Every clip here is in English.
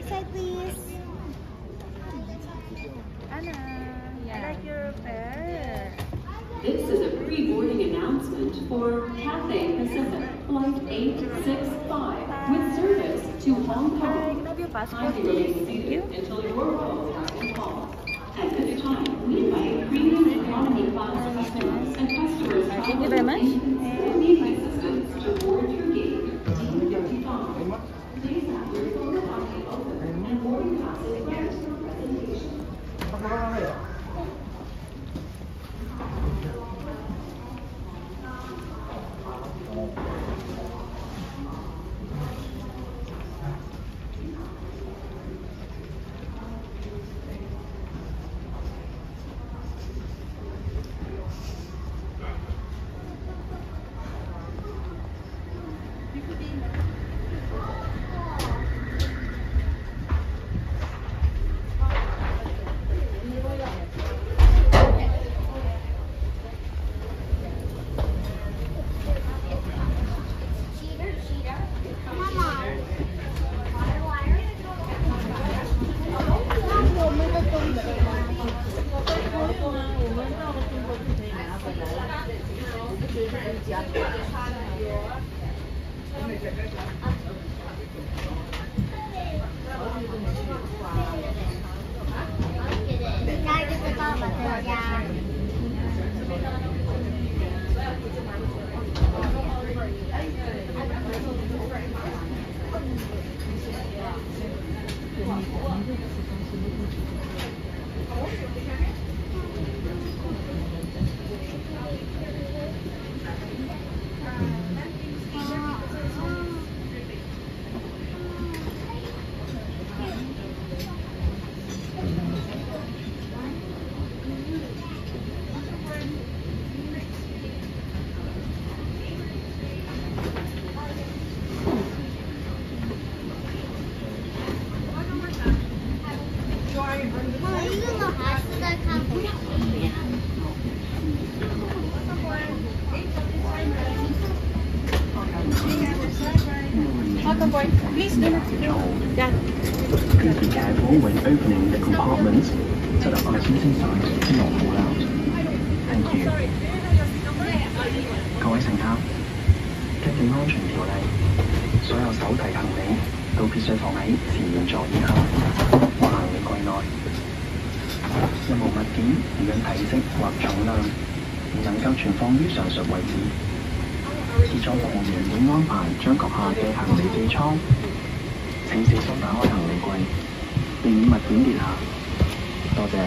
This side, please. Anna, I like your fare. This is a pre-boarding announcement for Cathay Pacific Flight 865 with service to Hong Kong. Can I have your passport, Kindly please? remain seated until your roll has been called. At this time, we invite premium economy class customers and customers Thank you very much. who need assistance to board your gate D35. Please have your phone copy open and boarding passes get presentation. Please do not yeah. Please be careful when opening the compartments so that our seating size do not fall out. Thank you. 各位乘客，根據安全條例，所有手提行李都必須放喺前面座椅下或行李櫃內。任何物件無論體積或重量，唔能夠存放於上述位置。結帳服務員會安排將閣下嘅行李寄倉。請小心打開行李櫃，避免物件跌下。多謝。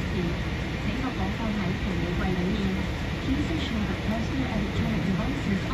Please ensure that personal electronic devices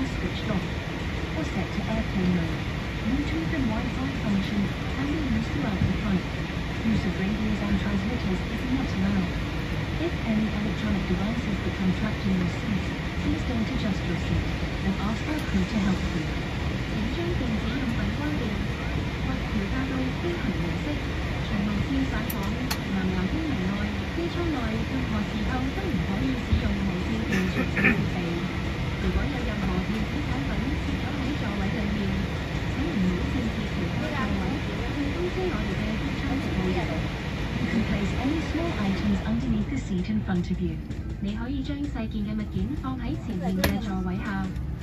devices become trapped in your seats, please don't adjust your seat and ask our crew to help you. 請將電子用品關掉，或調校到飛行模式。長路線上網、藍牙通明外，機艙內任何時候都唔可以使用無線電傳訊設備。如果有任何電子產品攝咗喺座位裏面，請唔好擅自調開座位，去通知我哋嘅機艙服務人。 You can place any small items underneath the seat in front of you. 你可以將細件嘅物件放喺前面嘅座位下。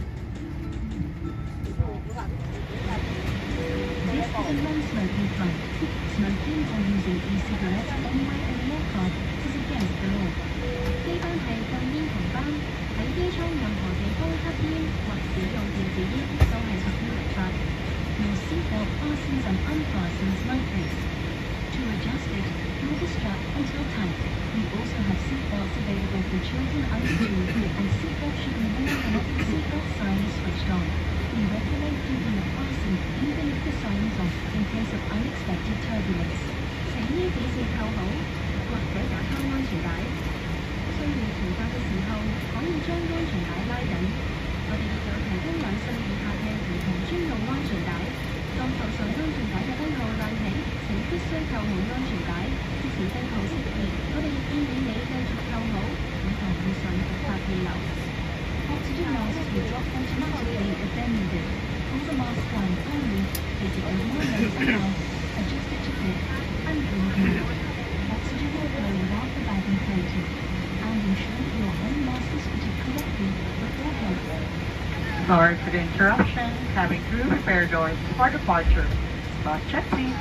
This is a non-smoking flight. Smoking or using e-cigarettes anywhere in the aircraft is against the law. 呢班係禁煙航班，喺機艙任何地方吸煙或使用電子煙都係屬於違法。 Your seatbelt fastens and unfastens like this. To adjust it, pull the strap until tight. We also have seatbelts available for children under 2, and seatbelts should be worn unless the seatbelt sign is switched on. We recommend keeping it fastened even if the sign is off in case of unexpected turbulence. 請依指示扣好，或者打開安全帶。需要調校嘅時候，可以將安全帶拉緊。我哋亦有提供2歲以下嘅兒童專用安全帶。當扣上安全帶嘅燈號亮起，請必須扣好安全帶。即使燈號熄滅，我哋亦建議你繼續扣好，以防遇上突發氣流。 Oxygen masks will drop automatically if they're needed. Pull the mask down firmly, place it over your nose and mouth, adjust it to fit, and breathe in. Oxygen will flow without the bag inflated, and ensure that your own mask is fitted correctly before head. Sorry for the interruption. Cabin crew, prepare doors for departure. Last check, please.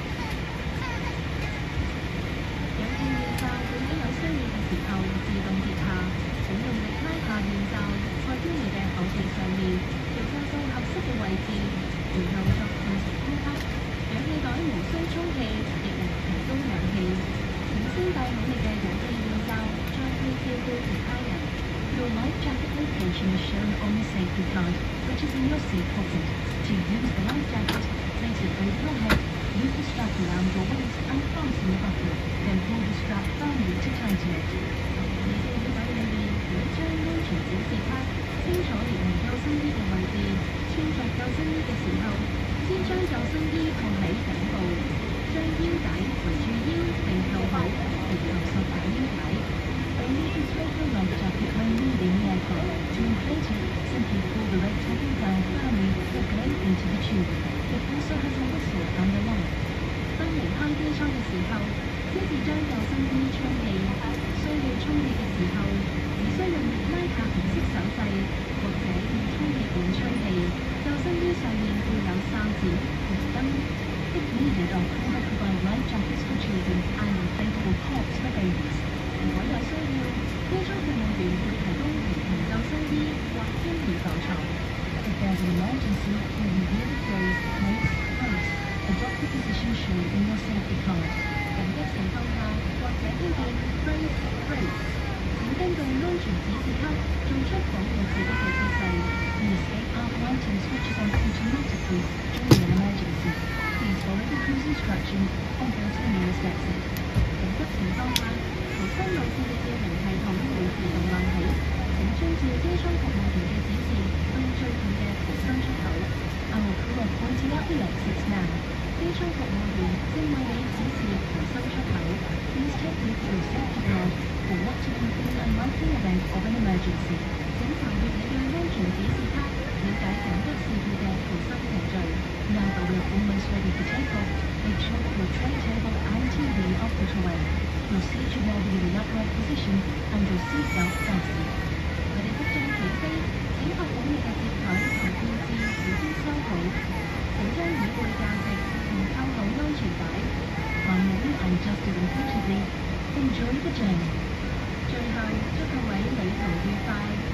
有線面罩會喺有需要嘅時候自動跌下，請用力拉下面罩，蓋於你嘅口鼻上面，調校到合適嘅位置，然後作正常呼吸。氧氣袋無需充氣，亦能提供氧氣。請先戴好你嘅氧氣面罩，再去照顧其他人。 Your life jacket location is shown on the safety card, which is in your seat pocket. To use the life jacket, place it over your head, loop the strap around your waist and fasten the buckle, then pull the strap firmly to tighten it. 你嘅耳仔裏面有一張安全指示卡，清楚列明救生衣嘅位置。穿着救生衣嘅時候，先將救生衣放喺頂部，將腰帶圍住腰並扣好，然後索緊腰帶。 Only inflate your life jacket when leaving the aircraft. To inflate it, simply pull the red tapping down firmly or blow into the tube. It also has a whistle and a light. 當離開機艙嘅時候，先至將救生衣充氣。需要充氣嘅時候，只需用力拉下紅色手掣，或者用充氣管吹氣。救生衣上面會有哨子、紅燈。 If needed, our crew will provide life jackets for children and inflatable cots for babies. 如果有需要，機艙服務員會提供兒童救生衣或嬰兒浮床。 If there's an emergency, you will hear the phrase "brace, brace," adopt the position shown in your safety card. 緊急情況下，或者聽見 brace brace， 請根據安全指示卡做出保護自己嘅姿勢。 The escape arm lighting switches on automatically during an emergency. Please follow the crew's instructions and go to the nearest exit. 緊急情況下，逃生路線嘅照明系統會自動亮起。請遵照機艙服務員嘅指示到最近嘅逃生出口。 Our crew are pointing out the exits now. 機艙服務員正為你指示逃生出口。 Please take with your safety card for what to do in the unlikely event of an emergency. 請查閱你嘅安全指示卡，了解緊急事故嘅逃生程序。 Now that we're almost ready to take off, make sure that your tray table and TV are put away. Your seat should now be in the upright position and your seatbelt fastened. 我哋即將起飛，請確保你嘅摺枱同吊飾已經收好。請將椅背架直並扣好安全帶。 Finally, and just as importantly, enjoy the journey. 最後，祝各位旅途愉快。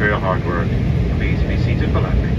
for your hard work. Please be seated for landing.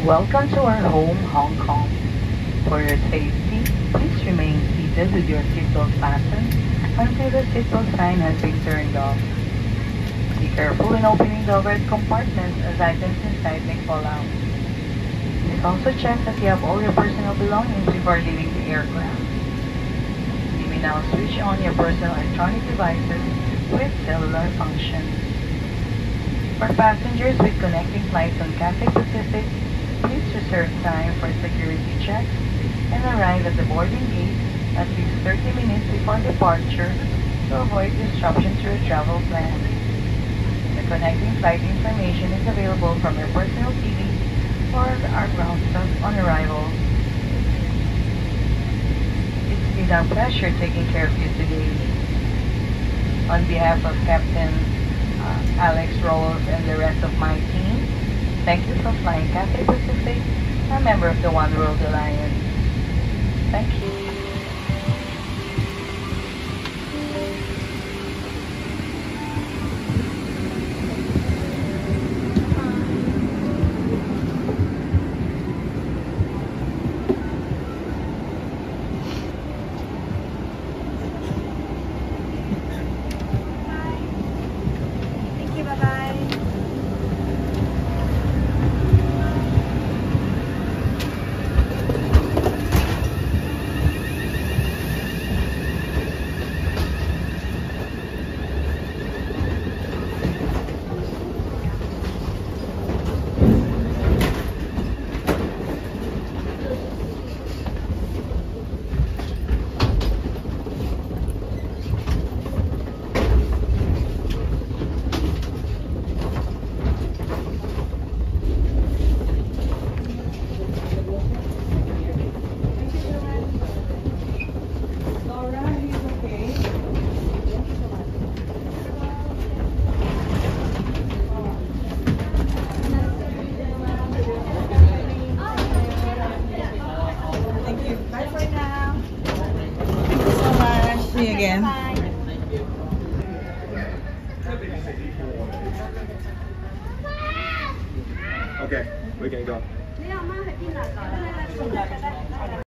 Welcome to our home, Hong Kong. For your safety, please remain seated with your seatbelt fastened until the seatbelt sign has been turned off. Be careful in opening the overhead compartments as items inside may fall out. Please also check that you have all your personal belongings before leaving the aircraft. You may now switch on your personal electronic devices with cellular functions. For passengers with connecting flights on Cathay Pacific, please reserve time for security checks and arrive at the boarding gate at least 30 minutes before departure to avoid disruption to your travel plan. The connecting flight information is available from your personal TV or our ground staff on arrival. It's been our pleasure taking care of you today. On behalf of Captain Alex Rolls and the rest of my team, thank you for flying Cathay Pacific, a member of the One World Alliance. Thank you. Thank you, bye-bye. Bye for now. Thank you so much. See you again. Bye. Okay, we can go.